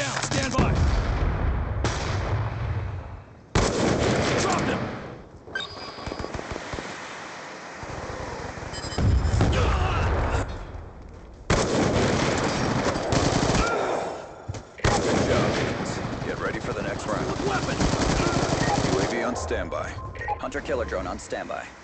down. Stand by. Dropped him. Good job, agents. Get ready for the next round. Weapon. UAV on standby. Hunter-killer drone on standby.